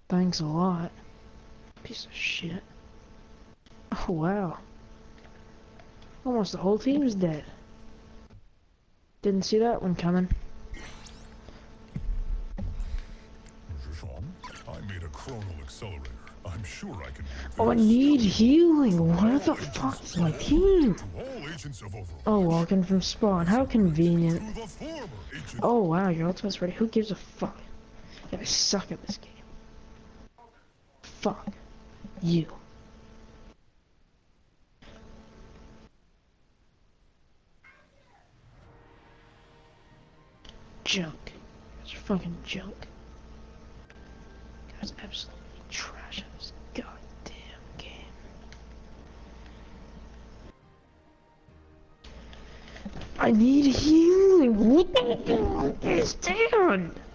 Thanks a lot. Piece of shit. Oh wow. Almost the whole team's dead. Didn't see that one coming. I made a chronal accelerator. I'm sure I can do this. Oh, I need healing. Where the fuck is my team? Oh, walking from spawn. How convenient. Oh wow, your ultimate's ready. Who gives a fuck? Yeah, I suck at this game. Fuck you. Junk. It's fucking junk. That's absolutely trash at this goddamn game. I need healing. What the fuck is that?